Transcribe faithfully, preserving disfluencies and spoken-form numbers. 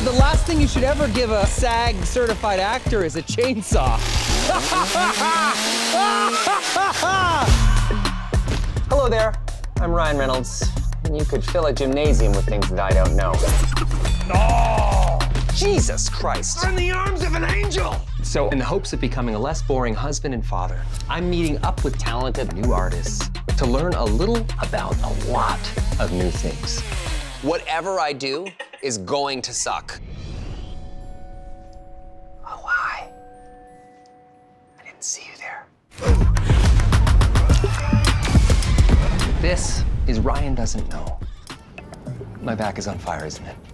the last thing you should ever give a SAG certified actor is a chainsaw. Hello there, I'm Ryan Reynolds. And you could fill a gymnasium with things that I don't know. Oh! Jesus Christ! I'm in the arms of an angel! So, in the hopes of becoming a less boring husband and father, I'm meeting up with talented new artists to learn a little about a lot of new things. Whatever I do is going to suck. Oh, hi. I didn't see you there. This is Ryan Doesn't Know. My back is on fire, isn't it?